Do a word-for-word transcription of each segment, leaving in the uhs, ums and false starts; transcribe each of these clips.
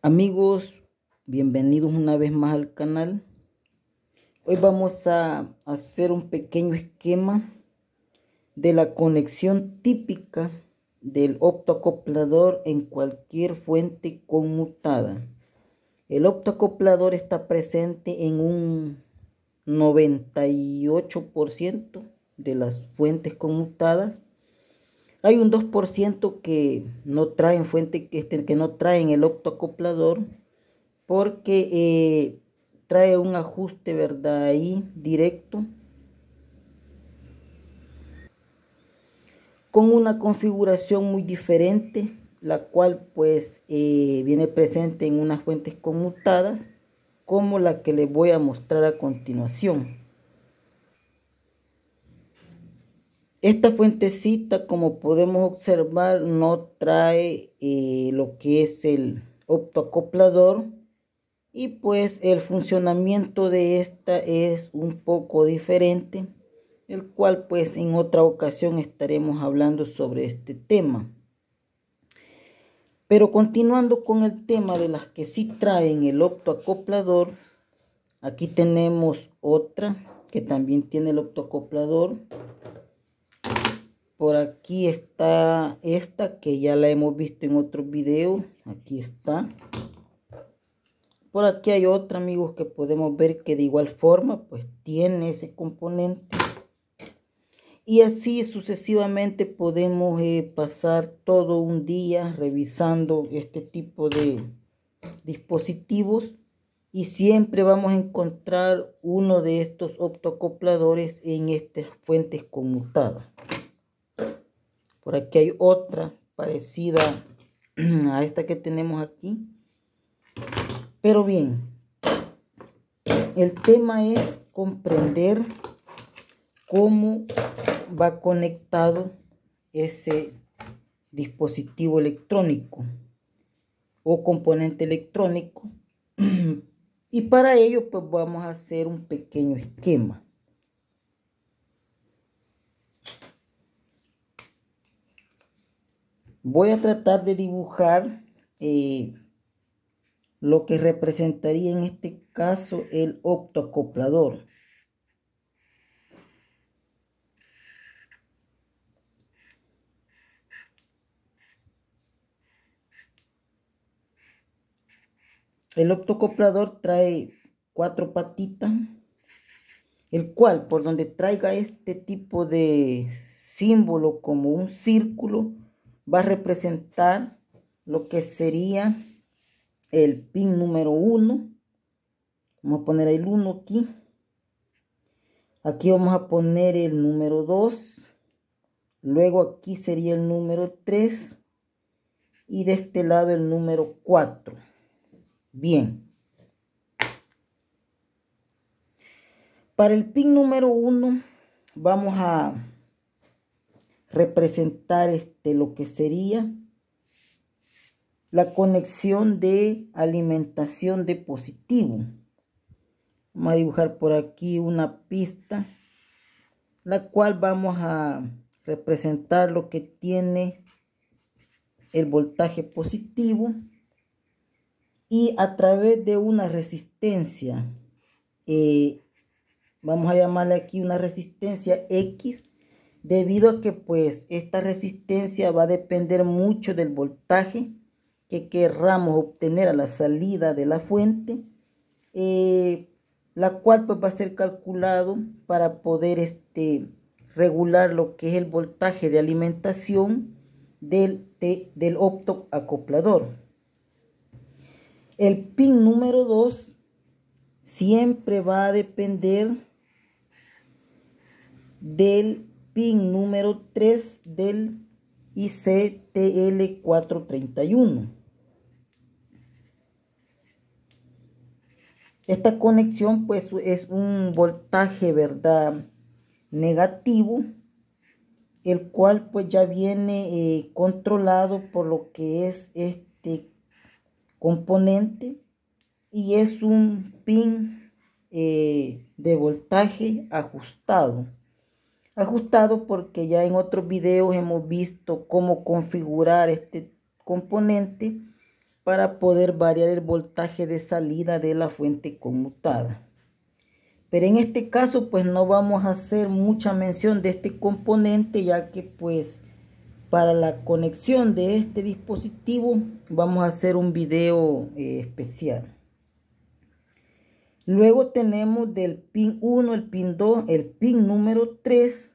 Amigos, bienvenidos una vez más al canal. Hoy vamos a hacer un pequeño esquema de la conexión típica del optoacoplador en cualquier fuente conmutada. El optoacoplador está presente en un noventa y ocho por ciento de las fuentes conmutadas. Hay un dos por ciento que no traen fuente, que, este, que no traen el optoacoplador porque eh, trae un ajuste, ¿verdad? Ahí directo con una configuración muy diferente, la cual pues eh, viene presente en unas fuentes conmutadas como la que les voy a mostrar a continuación. Esta fuentecita, como podemos observar, no trae eh, lo que es el optoacoplador, y pues el funcionamiento de esta es un poco diferente, el cual pues en otra ocasión estaremos hablando sobre este tema. Pero continuando con el tema de las que sí traen el optoacoplador, aquí tenemos otra que también tiene el optoacoplador. Por aquí está esta que ya la hemos visto en otros videos. Aquí está. Por aquí hay otra, amigos, que podemos ver que de igual forma pues tiene ese componente. Y así sucesivamente podemos eh, pasar todo un día revisando este tipo de dispositivos. Y siempre vamos a encontrar uno de estos optoacopladores en estas fuentes conmutadas. Por aquí hay otra parecida a esta que tenemos aquí. Pero bien, el tema es comprender cómo va conectado ese dispositivo electrónico o componente electrónico. Y para ello pues vamos a hacer un pequeño esquema. Voy a tratar de dibujar eh, lo que representaría en este caso el optoacoplador. El optoacoplador trae cuatro patitas, el cual por donde traiga este tipo de símbolo como un círculo va a representar lo que sería el pin número uno. Vamos a poner el uno aquí. Aquí vamos a poner el número dos. Luego aquí sería el número tres. Y de este lado el número cuatro. Bien. Para el pin número uno vamos a representar este, lo que sería la conexión de alimentación de positivo. Vamos a dibujar por aquí una pista, la cual vamos a representar lo que tiene el voltaje positivo, y a través de una resistencia, eh, vamos a llamarle aquí una resistencia X, debido a que pues esta resistencia va a depender mucho del voltaje que querramos obtener a la salida de la fuente, eh, la cual pues va a ser calculado para poder este, regular lo que es el voltaje de alimentación del, de, del optoacoplador. El pin número dos siempre va a depender del pin número tres del I C T L cuatrocientos treinta y uno. Esta conexión pues es un voltaje, ¿verdad?, negativo, el cual pues ya viene eh, controlado por lo que es este componente, y es un pin eh, de voltaje ajustado. Ajustado porque ya en otros videos hemos visto cómo configurar este componente para poder variar el voltaje de salida de la fuente conmutada. Pero en este caso pues no vamos a hacer mucha mención de este componente, ya que pues para la conexión de este dispositivo vamos a hacer un video eh, especial. Luego tenemos del pin uno, el pin dos, el pin número tres.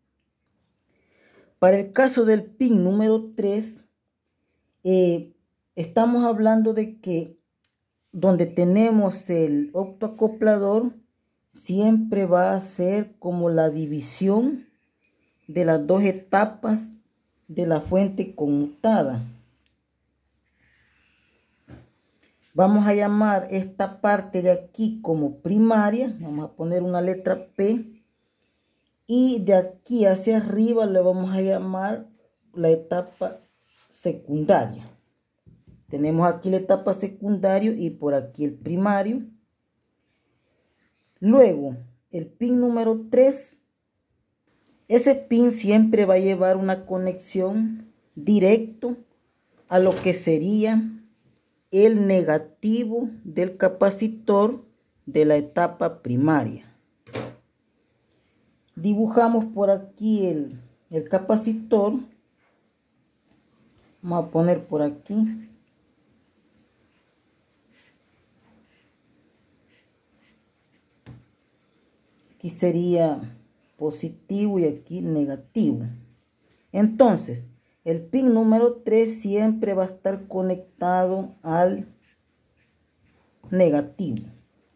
Para el caso del pin número tres, eh, estamos hablando de que donde tenemos el optoacoplador, siempre va a ser como la división de las dos etapas de la fuente conmutada. Vamos a llamar esta parte de aquí como primaria. Vamos a poner una letra P. Y de aquí hacia arriba le vamos a llamar la etapa secundaria. Tenemos aquí la etapa secundaria y por aquí el primario. Luego, el pin número tres. Ese pin siempre va a llevar una conexión directo a lo que sería el negativo del capacitor de la etapa primaria. Dibujamos por aquí el, el capacitor. Vamos a poner por aquí. Aquí sería positivo y aquí negativo. Entonces, el pin número tres siempre va a estar conectado al negativo.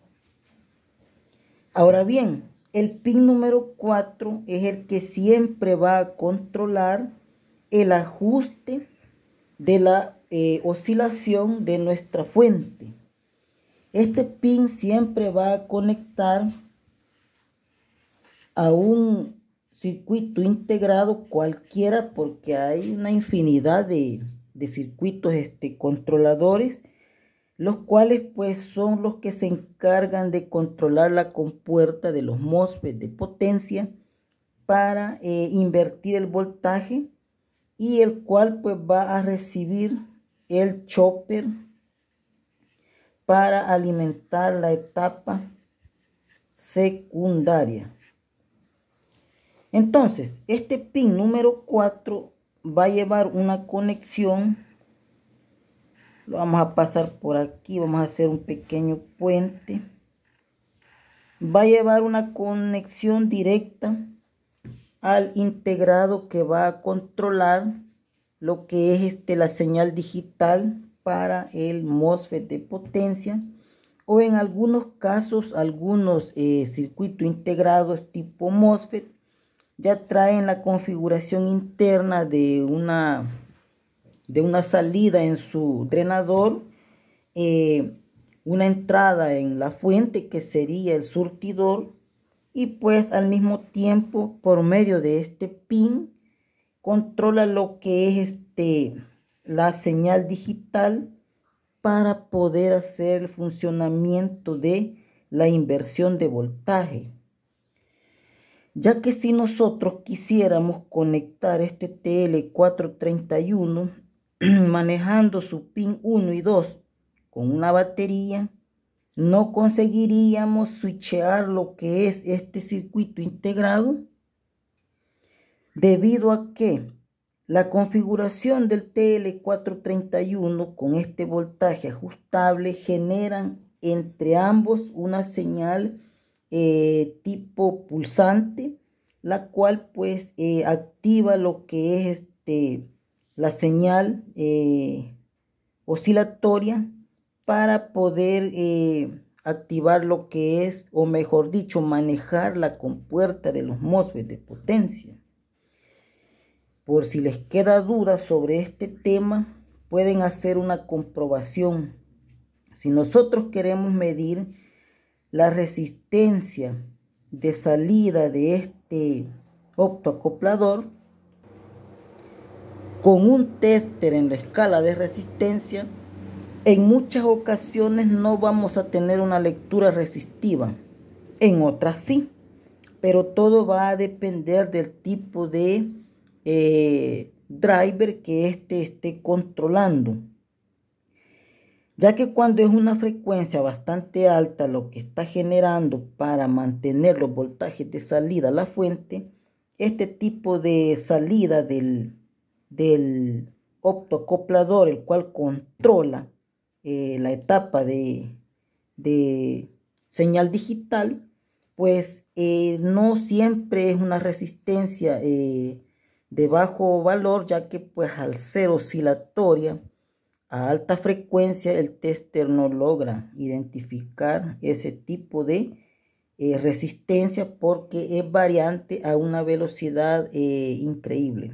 Ahora bien, el pin número cuatro es el que siempre va a controlar el ajuste de la eh, oscilación de nuestra fuente. Este pin siempre va a conectar a un circuito integrado cualquiera, porque hay una infinidad de, de circuitos este, controladores, los cuales pues son los que se encargan de controlar la compuerta de los MOSFET de potencia para eh, invertir el voltaje, y el cual pues va a recibir el chopper para alimentar la etapa secundaria. Entonces, este pin número cuatro va a llevar una conexión. Lo vamos a pasar por aquí, vamos a hacer un pequeño puente. Va a llevar una conexión directa al integrado que va a controlar lo que es este, la señal digital para el MOSFET de potencia, o en algunos casos, algunos eh, circuitos integrados tipo MOSFET ya traen la configuración interna de una, de una salida en su drenador, eh, una entrada en la fuente que sería el surtidor, y pues al mismo tiempo por medio de este pin controla lo que es este, la señal digital para poder hacer el funcionamiento de la inversión de voltaje. Ya que si nosotros quisiéramos conectar este T L cuatrocientos treinta y uno manejando su pin uno y dos con una batería, no conseguiríamos switchear lo que es este circuito integrado, debido a que la configuración del T L cuatrocientos treinta y uno con este voltaje ajustable generan entre ambos una señal Eh, tipo pulsante, la cual pues eh, activa lo que es este, la señal eh, oscilatoria para poder eh, activar lo que es, o mejor dicho, manejar la compuerta de los MOSFET de potencia. Por si les queda duda sobre este tema, pueden hacer una comprobación. Si nosotros queremos medir la resistencia de salida de este optoacoplador con un tester en la escala de resistencia, en muchas ocasiones no vamos a tener una lectura resistiva, en otras sí, pero todo va a depender del tipo de eh, driver que éste esté controlando. ya que cuando es una frecuencia bastante alta lo que está generando para mantener los voltajes de salida a la fuente, este tipo de salida del, del optoacoplador, el cual controla eh, la etapa de, de señal digital, pues eh, no siempre es una resistencia eh, de bajo valor, ya que pues al ser oscilatoria a alta frecuencia el tester no logra identificar ese tipo de eh, resistencia porque es variante a una velocidad eh, increíble.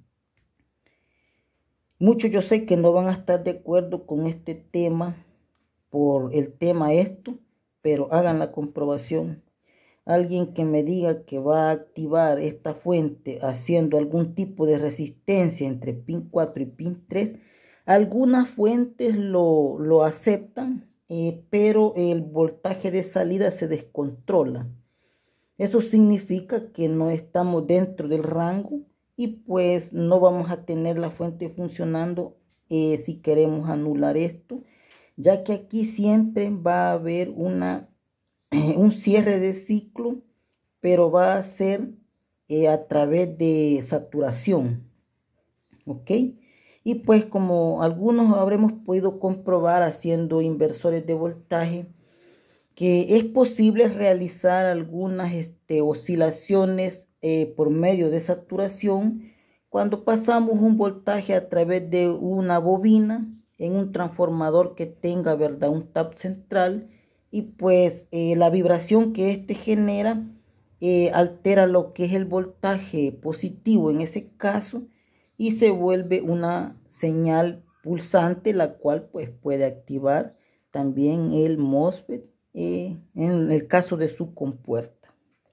Muchos yo sé que no van a estar de acuerdo con este tema por el tema esto, pero hagan la comprobación. Alguien que me diga que va a activar esta fuente haciendo algún tipo de resistencia entre pin cuatro y pin tres, algunas fuentes lo, lo aceptan, eh, pero el voltaje de salida se descontrola. Eso significa que no estamos dentro del rango y pues no vamos a tener la fuente funcionando eh, si queremos anular esto, ya que aquí siempre va a haber una, eh, un cierre de ciclo, pero va a ser eh, a través de saturación. ¿Ok? Y pues como algunos habremos podido comprobar haciendo inversores de voltaje, que es posible realizar algunas este, oscilaciones eh, por medio de saturación cuando pasamos un voltaje a través de una bobina en un transformador que tenga, ¿verdad?, un tap central, y pues eh, la vibración que éste genera eh, altera lo que es el voltaje positivo en ese caso y se vuelve una señal pulsante, la cual pues puede activar también el MOSFET eh, en el caso de su compuerta.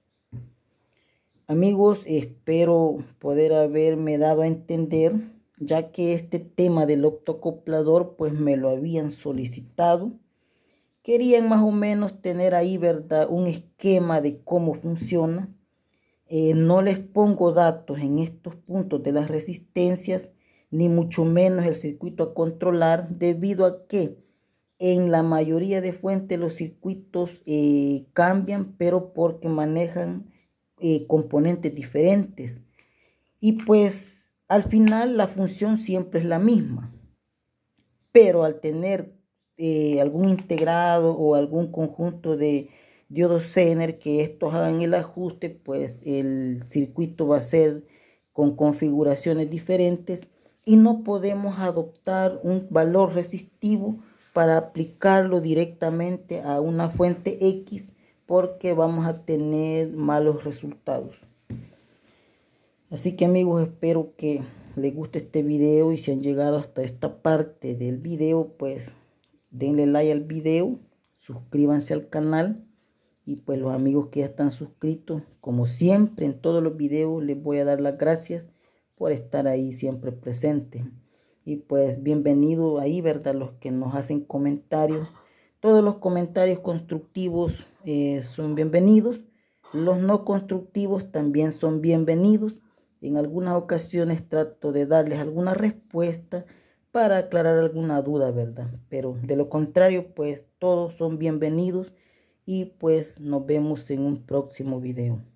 Amigos, espero poder haberme dado a entender, ya que este tema del optoacoplador pues me lo habían solicitado. Querían más o menos tener ahí, ¿verdad?, un esquema de cómo funciona. Eh, no les pongo datos en estos puntos de las resistencias, ni mucho menos el circuito a controlar, debido a que en la mayoría de fuentes los circuitos eh, cambian, pero porque manejan eh, componentes diferentes. Y pues al final la función siempre es la misma. Pero al tener eh, algún integrado o algún conjunto de diodos Zener que estos hagan el ajuste, pues el circuito va a ser con configuraciones diferentes y no podemos adoptar un valor resistivo para aplicarlo directamente a una fuente X porque vamos a tener malos resultados. Así que amigos, espero que les guste este video y si han llegado hasta esta parte del video, pues denle like al video, suscríbanse al canal y pues los amigos que ya están suscritos, como siempre en todos los videos les voy a dar las gracias por estar ahí siempre presentes. Y pues bienvenido ahí, ¿verdad?, los que nos hacen comentarios. Todos los comentarios constructivos eh, son bienvenidos. Los no constructivos también son bienvenidos. En algunas ocasiones trato de darles alguna respuesta para aclarar alguna duda, ¿verdad? Pero de lo contrario, pues todos son bienvenidos y pues nos vemos en un próximo video.